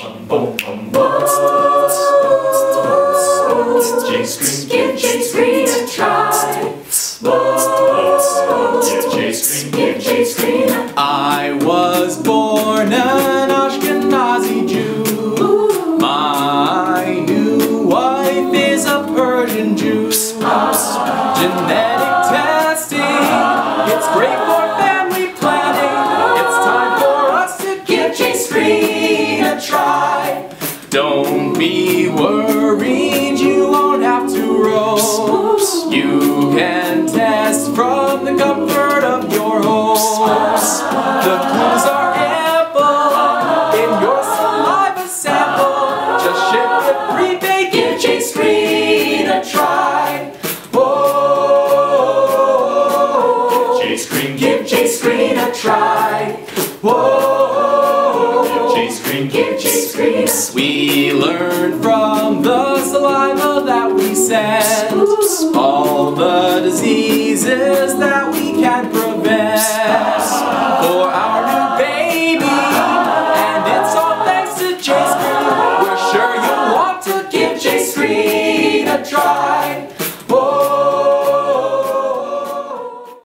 JScreen, give JScreen a try. Give JScreen, give JScreen a try. I was born an Ashkenazi Jew. My new wife is a Persian Jew. Genetic testing, it's great for family planning. It's time for us to give JScreen a try. Don't be worried, you won't have to roll. You can test from the comfort of your home. The clues are ample in your saliva sample. Just ship it prepaid, give JScreen a try. Whoa, JScreen, give JScreen a try. Whoa, give JScreen, give JScreen. We learn from the saliva that we send all the diseases that